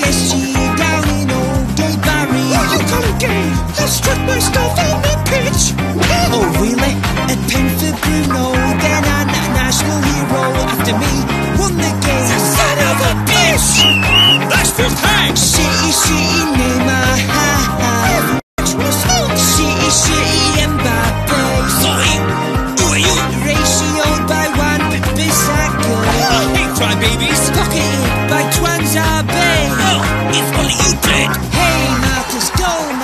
Messi down in old Barry. What you call it gay? I struck my stuff on the pitch. Oh really? A pen for Bruno, then our national hero. After me, won the game. Son of a bitch! Rashford hangs! City, Neymar, ha ha. City, Mbappe. Sorry, who are you? Ratioed by one, Bissaka. I hate crybabies. Pocketed by Twanzabe. Oh, it's only you, Ted. Hey Marcus, go